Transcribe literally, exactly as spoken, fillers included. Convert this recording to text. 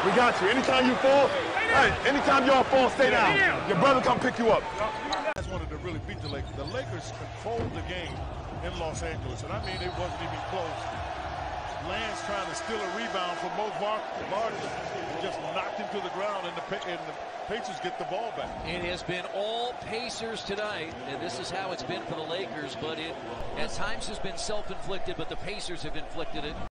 We got you. Anytime you fall, hey, anytime y'all fall, stay down. Your brother come pick you up. I just wanted to really beat the Lakers. The Lakers controlled the game in Los Angeles, and I mean it wasn't even close. Lance trying to steal a rebound from Mo Wagner, just knocked him to the ground, and the, and the Pacers get the ball back. It has been all Pacers tonight, and this is how it's been for the Lakers, but it at times has been self-inflicted, but the Pacers have inflicted it.